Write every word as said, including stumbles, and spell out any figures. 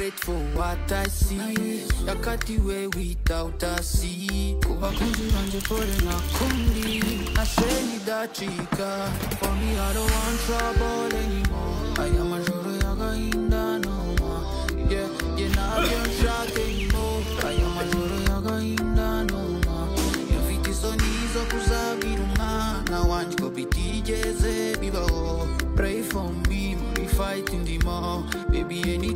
for what I see. Yakatiwe without a see. Kuba kunjiranje fore na kundi. I say ni da chica. For me I don't want trouble anymore. I am a joro yaga inda no more. Yeah, yeah, now I can't shock anymore. I am a joro yaga inda no more. You fit is on ease of kuzabiruma. Now I want to be T J's bibaho. Pray for me, we fight in the mall. Baby, any